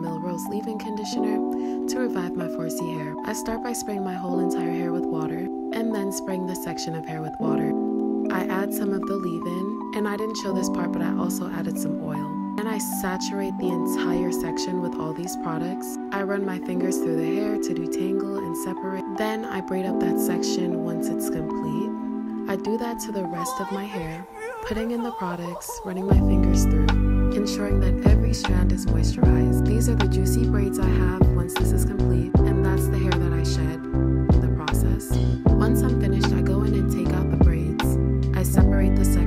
chamomile rose leave-in conditioner to revive my 4C hair. I start by spraying my whole entire hair with water and then spraying the section of hair with water. I add some of the leave-in, and I didn't show this part, but I also added some oil. And I saturate the entire section with all these products. I run my fingers through the hair to detangle and separate. Then I braid up that section once it's complete. I do that to the rest of my hair, putting in the products, running my fingers through, ensuring that every strand is moisturized. These are the juicy braids I have once this is complete, and that's the hair that I shed in the process. Once I'm finished, I go in and take out the braids. I separate the section